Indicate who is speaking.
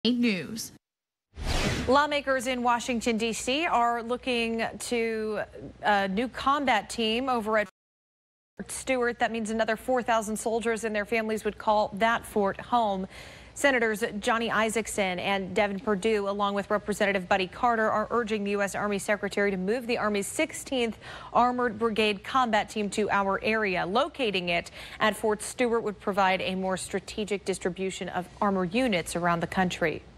Speaker 1: News. Lawmakers in Washington, D.C. are looking to a new combat team over at Fort Stewart. That means another 4,000 soldiers and their families would call that fort home. Senators Johnny Isakson and Perdue, along with Representative Buddy Carter, are urging the U.S. Army Secretary to move the Army's 16th Armored Brigade combat team to our area. Locating it at Fort Stewart would provide a more strategic distribution of armor units around the country.